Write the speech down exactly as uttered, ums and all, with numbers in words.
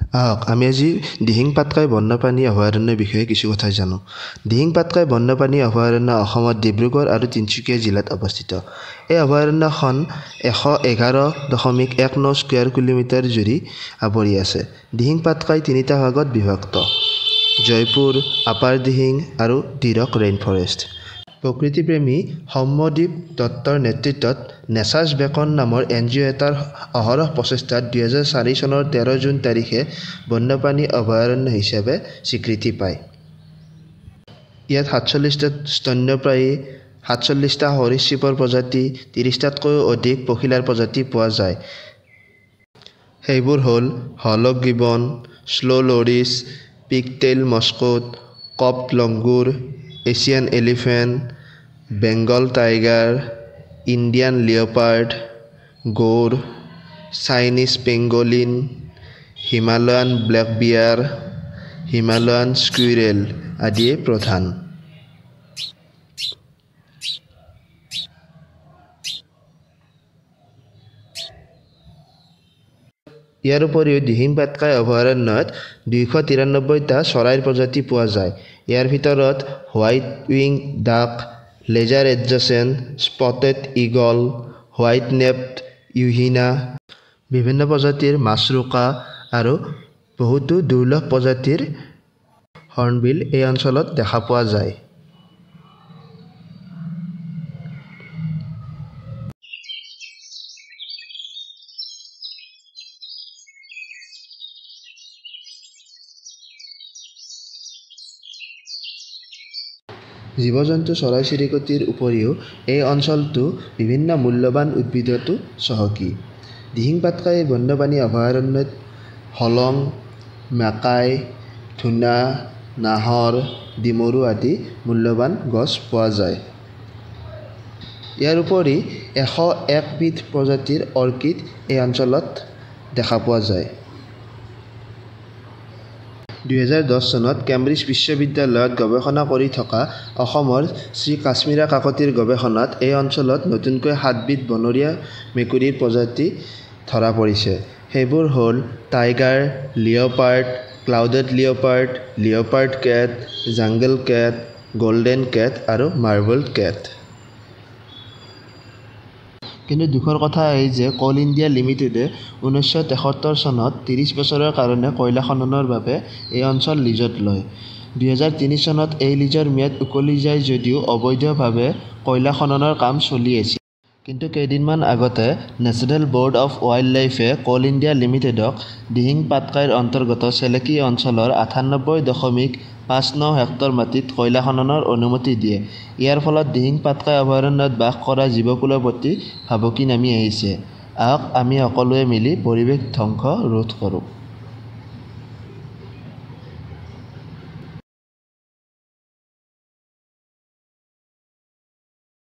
আহক আমি আজি দিহিং পাটকাই বন্যপ্ৰাণী অভয়াৰণ্যৰ বিষয়ে কিছু কথা জানো। দিহিং পাটকাই বন্যপ্ৰাণী অভয়াৰণ্য অসমৰ ডিব্ৰুগড় আৰু তিনিচুকীয়া জিলাত অৱস্থিত। এই অভয়াৰণ্যখন এশ এঘাৰ দশমিক এক ন স্কুৱেৰ কিলোমিটাৰ জুৰি আৱৰি আছে। দিহিং পাটকাই তিনিটা ভাগত বিভক্ত: জয়পুৰ, আপাৰ দিহিং আৰু দিৰক ৰেইন ফৰেষ্ট। প্ৰকৃতিপ্ৰেমী সৌম্যদীপ দত্তৰ নেতৃত্বত নেচাৰ্ছ বেকন নামৰ এন জি অ' এটাৰ অহৰহ প্ৰচেষ্টাত দুহেজাৰ চাৰি চনৰ তেৰ জুন তাৰিখে বন্যপ্ৰাণী অভয়াৰণ্য হিচাপে স্বীকৃতি পায়। ইয়াত সাতচল্লিছটা স্তন্যপ্ৰায়ী, সাতচল্লিছটা সৰীসৃপৰ প্ৰজাতি, ত্ৰিছটাতকৈও অধিক পখিলাৰ প্ৰজাতি পোৱা যায়। সেইবোৰ হ'ল hoolock gibbon, slow' loris, pigtail macaque, capped langur, Asian elephant, Bengal tiger, Indian leopard, gaur, Chinese pangolin, Himalayan black bear, Himalayan squirrel আদিয়ে প্ৰধান। ইয়াৰ উপৰিও দিহিং পাটকাই অভয়াৰণ্যত দুইশ তিৰানব্বৈটা চৰাইৰ প্ৰজাতি পোৱা যায়। ইয়াৰ ভিতৰত white wing duck, lesser adjutant, spotted eagle, white naped yuhina, বিভিন্ন প্ৰজাতিৰ মাছৰোকা আৰু বহুতো দুৰ্লভ প্ৰজাতিৰ হৰ্ণবিল এই অঞ্চলত দেখা পোৱা যায়। জীৱ-জন্তু চৰাই চিৰিকটিৰ উপৰিও এই অঞ্চলটো বিভিন্ন মূল্যৱান উদ্ভিদতো চহকী। দিহিং পাটকাই বন্যপ্ৰাণী অভয়াৰণ্যত হলং, মাকাই, ধুনা, নাহৰ, ডিমৰু আদি মূল্যৱান গছ পোৱা যায়। ইয়াৰ উপৰি এশ এক বিধ প্ৰজাতিৰ অৰ্কিড এই অঞ্চলত দেখা পোৱা যায়। দুহেজাৰ দহ চনত কেম্ব্ৰিজ বিশ্ববিদ্যালয়ত গৱেষণা কৰি থকা অসমৰ শ্ৰী কাশ্মীৰা কাকতিৰ গৱেষণাত এই অঞ্চলত নতুনকৈ সাতবিধ বনৰীয়া মেকুৰীৰ প্ৰজাতি ধৰা পৰিছে। সেইবোৰ হ'ল tiger, leopard, clouded leopard, leopard cat, jungle cat, golden cat আৰু মাৰ্বল কেট। কিন্তু দুখৰ কথা এই যে কোল ইণ্ডিয়া লিমিটেডে ঊনৈছশ তেসত্তৰ চনত ত্ৰিছ বছৰৰ কাৰণে কয়লা খননৰ বাবে এই অঞ্চল লিজত লয়। দুহেজাৰ তিনি চনত এই লিজৰ ম্যাদ উকলি যায় যদিও অবৈধভাৱে কয়লা খননৰ কাম চলি আছিল। কিন্তু কেইদিনমান আগতে নেশ্যনেল বৰ্ড অৱ ৱাইল্ড লাইফে কোল ইণ্ডিয়া লিমিটেডক দিহিং পাটকাইৰ অন্তৰ্গত চেলেকি অঞ্চলৰ আঠানব্বৈ দশমিক পাঁচ ন হেক্টৰ মাটিত কয়লা খননৰ অনুমতি দিয়ে। ইয়াৰ ফলত দিহিং পাটকাই অভয়াৰণ্যত বাস কৰা জীৱকুলৰ প্ৰতি ভাবুকি নামি আহিছে। আহক আমি সকলোৱে মিলি পৰিৱেশ ধ্বংস ৰোধ কৰোঁ।